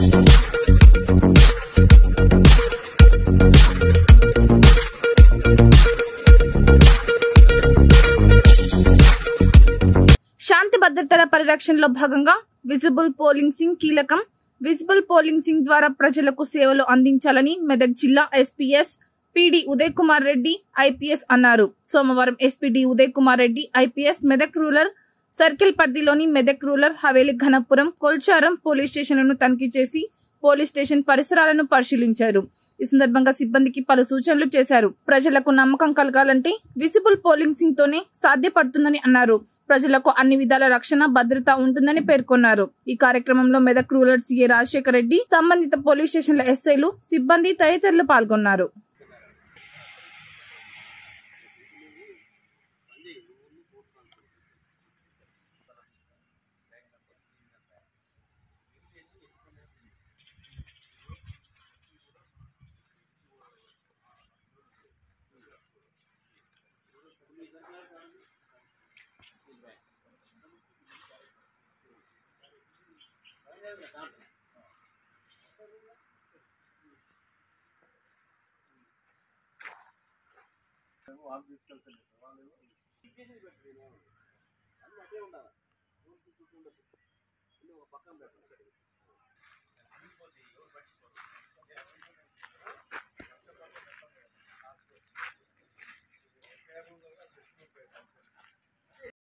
శాంతి భద్రతల పరిరక్షణలో భాగంగా విజిబుల్ పోలీసింగ్ కీలకం. విజిబుల్ పోలీసింగ్ ద్వారా ప్రజలకు సేవలు అందించాలని మెదక్ జిల్లా SPS PD Uday Kumar Reddy IPS అన్నారు. సోమవారం SPD Uday Kumar Reddy IPS Medak rural circle పరిధిలోని మెదక్ రూరల్ హవేలి ఘనపురం కొల్చారం పోలీస్ స్టేషన్లను తనిఖీ చేసి పోలీస్ స్టేషన్ పరిసరాలను పరిశీలించారు. ఈ సందర్భంగా సిబ్బందికి పలు సూచనలు చేశారు. ప్రజలకు నమ్మకం కలగాలంటే విజిబుల్ పోలీసింగ్ తోనే సాధ్యపడుతుందని అన్నారు. ప్రజలకు అన్ని విధాల రక్షణ భద్రత ఉంటుందని పేర్కొన్నారు. ఈ కార్యక్రమంలో మెదక్ రూరల్ సీఏ రాజశేఖర్ రెడ్డి, సంబంధిత పోలీస్ స్టేషన్ల ఎస్ఐలు, సిబ్బంది తదితరులు పాల్గొన్నారు. పక్కన